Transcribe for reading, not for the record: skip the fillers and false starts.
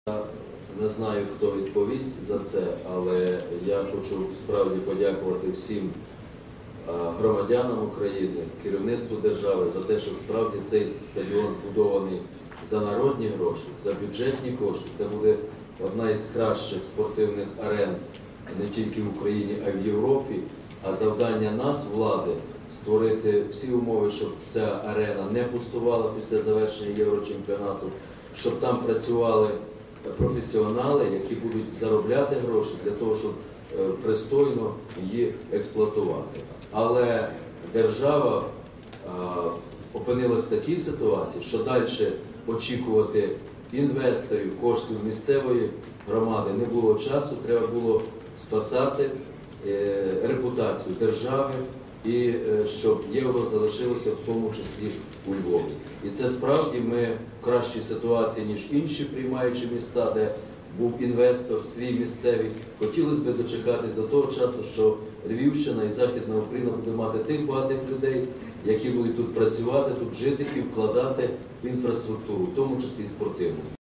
Я не знаю, хто відповість за це, але я хочу справді подякувати всім громадянам України, керівництву держави за те, що справді цей стадіон збудований за народні гроші, за бюджетні кошти. Це буде одна із кращих спортивних арен не тільки в Україні, а й в Європі. А завдання нас, влади, створити всі умови, щоб ця арена не пустувала після завершення Єврочемпіонату, щоб там працювали професіонали, які будуть заробляти гроші для того, щоб пристойно її експлуатувати. Але держава опинилась в такій ситуації, що далі очікувати інвесторів, коштів місцевої громади не було часу, треба було спасати репутацію держави і щоб євро залишилося в тому числі у Львові. І це справді ми в кращій ситуації, ніж інші приймаючі міста, де був інвестор свій місцевий. Хотілося б дочекатись до того часу, що Львівщина і Західна Україна буде мати тих багатих людей, які будуть тут працювати, тут жити і вкладати в інфраструктуру, в тому числі і спортивну.